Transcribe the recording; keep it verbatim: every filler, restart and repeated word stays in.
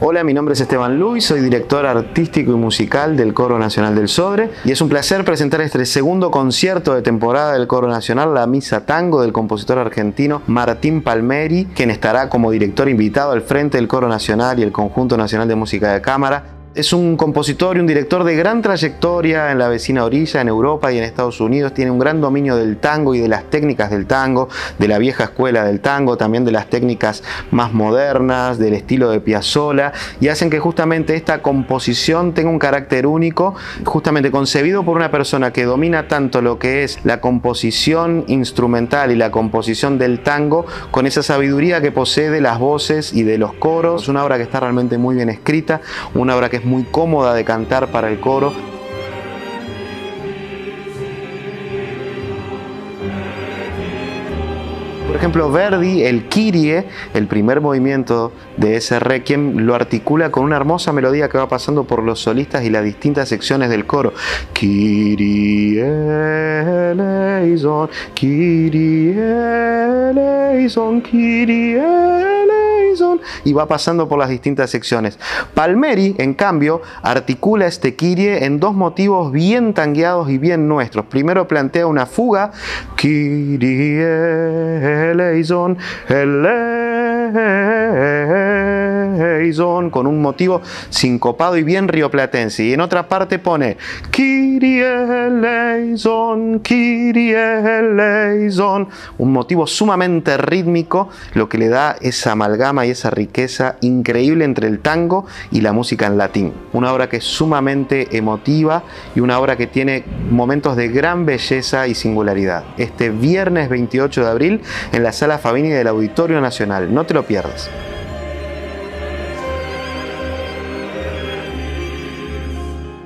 Hola, mi nombre es Esteban Luis, soy director artístico y musical del Coro Nacional del Sodre y es un placer presentar este segundo concierto de temporada del Coro Nacional, la Misa Tango del compositor argentino Martín Palmeri, quien estará como director invitado al frente del Coro Nacional y el Conjunto Nacional de Música de Cámara. Es un compositor y un director de gran trayectoria en la vecina orilla, en Europa y en Estados Unidos. Tiene un gran dominio del tango y de las técnicas del tango, de la vieja escuela del tango, también de las técnicas más modernas, del estilo de Piazzolla, y hacen que justamente esta composición tenga un carácter único, justamente concebido por una persona que domina tanto lo que es la composición instrumental y la composición del tango, con esa sabiduría que posee de las voces y de los coros. Es una obra que está realmente muy bien escrita, una obra que es muy cómoda de cantar para el coro. Por ejemplo, Verdi, el Kyrie, el primer movimiento de ese Requiem, lo articula con una hermosa melodía que va pasando por los solistas y las distintas secciones del coro. Kyrie eleison, Kyrie eleison, Kyrie eleison, y va pasando por las distintas secciones. Palmeri, en cambio, articula este Kyrie en dos motivos bien tangueados y bien nuestros. Primero plantea una fuga, Kyrie eleison, eleison, con un motivo sincopado y bien rioplatense, y en otra parte pone Kyrie eleison, Kyrie eleison, un motivo sumamente rítmico, lo que le da esa amalgama y esa riqueza increíble entre el tango y la música en latín. Una obra que es sumamente emotiva y una obra que tiene momentos de gran belleza y singularidad. Este viernes veintiocho de abril en la Sala Fabini del Auditorio Nacional. No te lo pierdas.